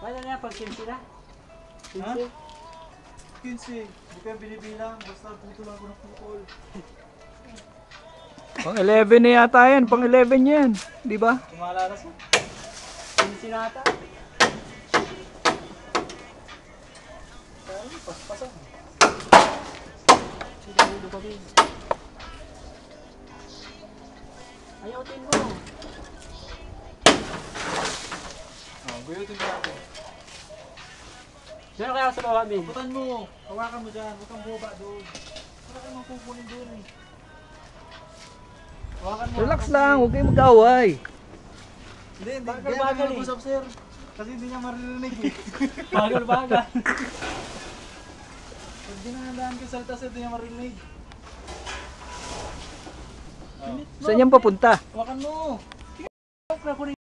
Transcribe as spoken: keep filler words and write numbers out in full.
Kaya na pag quince na? Ha? quince? quince. Hindi kayo binibilang. Basta putol ako ng pukol. Pang eleven na yata yan. Pang eleven yan. Di ba? Kumalaras mo. quince na ata. Ay, paspasan. Sinulo kami. Ayutin mo. Oh, guyutin mo ako. Meron kaya sa baba, Min? Putan mo. Hawakan mo dyan. Huwag kang buba doon. Wala kang mapupunin doon eh. Hawakan mo. Relax kasi- lang. Huwag kayong mag-away. Hindi, hindi. Bagal, Kaya bagal kami eh. mag-usap, sir. Kasi hindi niya maririnig eh. Bagal-bagal. Pag dinahandaan ko salita, sir, hindi niya maririnig. Saan yan papunta? Hawakan mo. Huwag na kunin.